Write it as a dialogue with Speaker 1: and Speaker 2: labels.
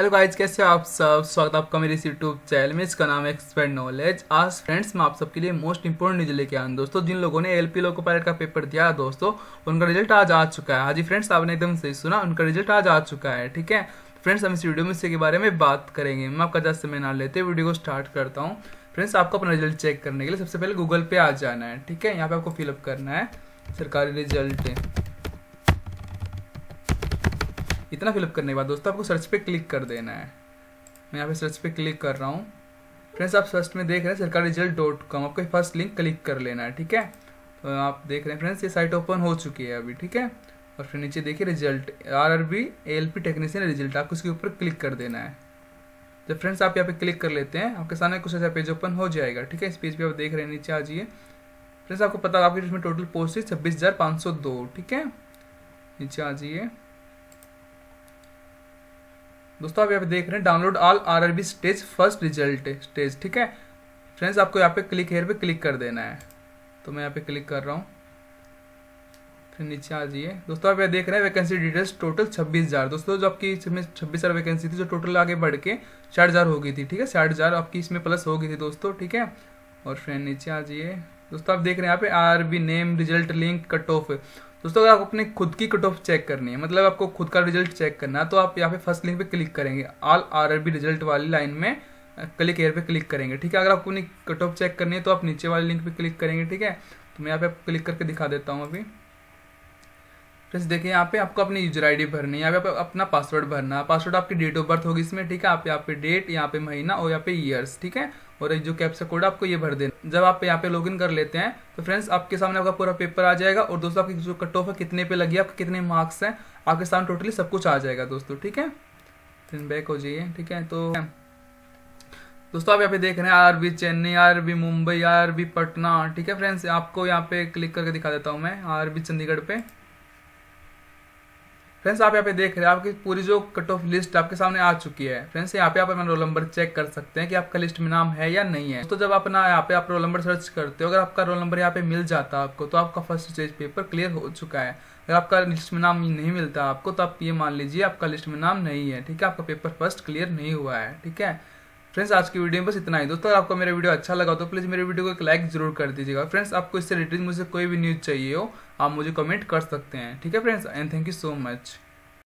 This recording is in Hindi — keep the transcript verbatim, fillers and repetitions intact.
Speaker 1: हेलो गाइज, कैसे हो आप सब। स्वागत है आपका मेरे इस यूट्यूब चैनल में। इसका नाम है एक्सपर्ट नॉलेज। आज फ्रेंड्स मैं आप सबके लिए मोस्ट इंपोर्टेंट न्यूज लेके आया हूं दोस्तों। जिन लोगों ने एलपी लोको पायलट का पेपर दिया दोस्तों, उनका रिजल्ट आज आ चुका है। हाँ जी फ्रेंड्स, आपने एकदम सही सुना, उनका रिजल्ट आज आ चुका है। ठीक है फ्रेंड्स, हम इस वीडियो में इसी के बारे में बात करेंगे। मैं आपका ज़्यादा समय ना लेते वीडियो को स्टार्ट करता हूँ। फ्रेंड्स, आपको अपना रिजल्ट चेक करने के लिए सबसे पहले गूगल पे आ जाना है। ठीक है, यहाँ पे आपको फिलअप करना है सरकारी रिजल्ट। इतना फिलअप करने के बाद दोस्तों आपको सर्च पे क्लिक कर देना है। मैं यहाँ पे सर्च पे क्लिक कर रहा हूँ। फ्रेंड्स, आप सर्च में देख रहे हैं सरकारी रिजल्ट डॉट कॉम, आपको फर्स्ट लिंक क्लिक कर लेना है। ठीक है, तो आप देख रहे हैं फ्रेंड्स, ये साइट ओपन हो चुकी है अभी। ठीक है, और फिर नीचे देखिए result RRB ALP technician result, आपको इसके ऊपर क्लिक कर देना है। जब फ्रेंड्स आप यहाँ पे क्लिक कर लेते हैं, आपके सामने कुछ ऐसा पेज ओपन हो जाएगा। ठीक है, इस पेज पे आप देख रहे हैं, नीचे आ जाइए। फ्रेंड्स, आपको पता है आपके इसमें टोटल पोस्ट है छब्बीस हजार पाँच सौ दो। ठीक है, नीचे आ जाइए दोस्तों। आप यहाँ पे देख रहे हैं download all RRB stage first result stage. ठीक है फ्रेंड्स, आपको यहाँ पे क्लिक हेयर पे क्लिक कर देना है। तो मैं यहाँ पे क्लिक कर रहा हूँ, फिर नीचे आ जाइए दोस्तों। आप यहाँ देख रहे हैं वैकेंसी डिटेल्स टोटल छब्बीस हजार दोस्तों। जो आपकी इसमें छब्बीस हजार वैकेंसी थी, जो टोटल आगे बढ़ के साठ हजार हो गई थी। ठीक है, साठ हजार आपकी इसमें प्लस हो गई थी दोस्तों। ठीक है, और फिर नीचे आ जाइए दोस्तों। आप देख रहे हैं यहाँ पे RRB name result link cut off दोस्तों। अगर आप अपने खुद की कट ऑफ चेक करनी है, मतलब आपको खुद का रिजल्ट चेक करना है, तो आप यहाँ पे फर्स्ट लिंक पे क्लिक करेंगे। ऑल आरआरबी रिजल्ट वाली लाइन में क्लिक एयर पे क्लिक करेंगे। ठीक है, अगर आपको अपनी कट ऑफ चेक करनी है तो आप नीचे वाली लिंक पे क्लिक करेंगे। ठीक है, तो मैं यहाँ पे क्लिक करके दिखा देता हूँ अभी। फ्रेंड्स देखिए, यहाँ पे आपको अपनी यूजर आईडी भरनी है, यहाँ पे अपना पासवर्ड भरना है। पासवर्ड आपकी डेट ऑफ बर्थ होगी इसमें। ठीक है, आप यहाँ पे डेट, यहाँ पे महीना और यहाँ पे ईयर्स। ठीक है, और जो कैप्चा कोड आपको ये भर देना। जब आप यहाँ पे लॉगिन कर लेते हैं तो फ्रेंड्स आपके सामने आपका पूरा पेपर आ जाएगा। और दोस्तों आपकी जो कट ऑफ है कितने पे लगी है, आपके कितने मार्क्स हैं, आपके सामने टोटली सब कुछ आ जाएगा दोस्तों। ठीक है, फिर बैक हो जाइए। ठीक है, तो दोस्तों आप यहाँ पे देख रहे हैं RRB Chennai, RRB Mumbai, RRB Patna. ठीक है फ्रेंड्स, आपको यहाँ पे क्लिक करके दिखा देता हूँ मैं आरआरबी चंडीगढ़ पे। फ्रेंड्स, आप यहाँ पे देख रहे हैं आपकी पूरी जो कट ऑफ लिस्ट आपके सामने आ चुकी है। फ्रेंड्स, यहाँ पे आप अपना रोल नंबर चेक कर सकते हैं कि आपका लिस्ट में नाम है या नहीं है। तो जब आप अपना यहाँ पे आप रोल नंबर सर्च करते हो, अगर आपका रोल नंबर यहाँ पे मिल जाता है आपको, तो आपका फर्स्ट स्टेज पेपर क्लियर हो चुका है। अगर आपका लिस्ट में नाम नहीं मिलता आपको, तो आप ये मान लीजिए आपका लिस्ट में नाम नहीं है। ठीक है, आपका पेपर फर्स्ट क्लियर नहीं हुआ है। ठीक है फ्रेंड्स, आज की वीडियो में बस इतना ही दोस्तों। अगर आपको मेरा वीडियो अच्छा लगा तो प्लीज़ मेरे वीडियो को एक लाइक जरूर कर दीजिएगा। फ्रेंड्स, आपको इससे रिलेटेड मुझे कोई भी न्यूज़ चाहिए हो, आप मुझे कमेंट कर सकते हैं। ठीक है friends, and thank you so much.